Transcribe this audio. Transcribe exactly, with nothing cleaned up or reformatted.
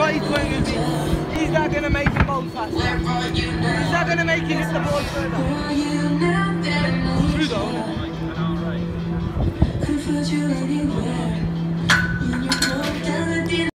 what he's doing with me. Is that going to make him bowl faster? Is that going to make him hit the ball further? True though.